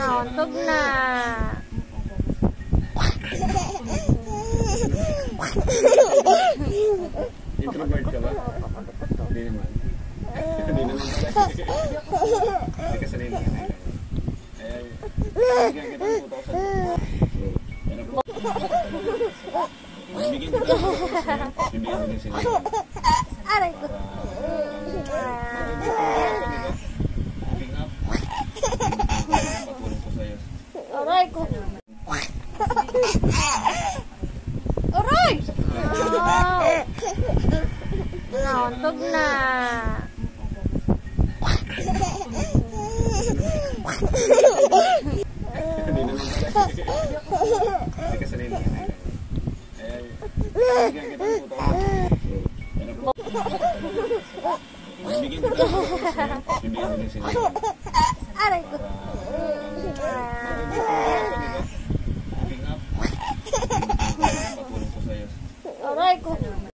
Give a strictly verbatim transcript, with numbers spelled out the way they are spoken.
Nauntog na. Introvert ka ba? Hindi naman. Hindi naman. Hindi ka sanay na kanay. Ayan. Bigyan kita ng two thousand. Yan po. Bibigyan kita ng two thousand. Bibigyan din sila. Aray ko. Patulong ko sa'yo. Aray ko. Aray! Nauntog na. Hindi naman. Hindi ka sanay na kanay. Ayan. Bigyan kita ng two thousand. Yan po. Bibigyan kita ng two thousand. Bibigyan din sila. Aray ko.